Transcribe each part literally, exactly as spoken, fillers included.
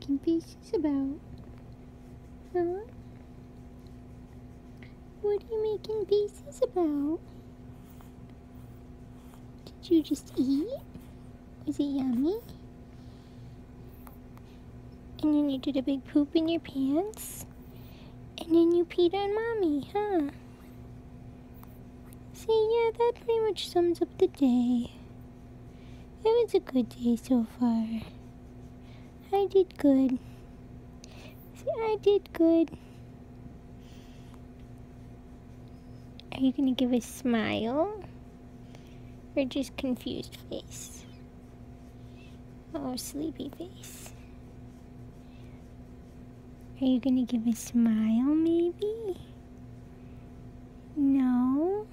making faces about? Huh? What are you making faces about? Did you just eat? Was it yummy? And then you did a big poop in your pants? And then you peed on Mommy, huh? See, yeah, that pretty much sums up the day. It was a good day so far. I did good. See, I did good. Are you gonna give a smile? Or just confused face? Oh, sleepy face. Are you gonna give a smile, maybe? No?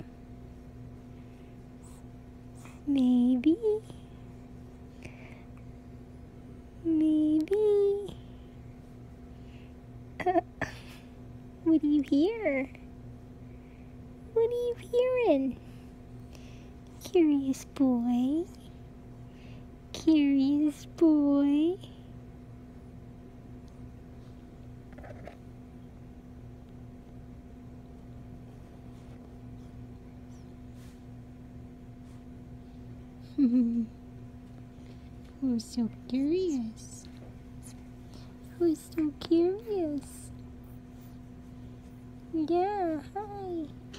Maybe? Maybe? Uh, what do you hear? What are you hearing? Curious boy. Curious boy. Who's so curious? Who's so curious? Yeah, hi.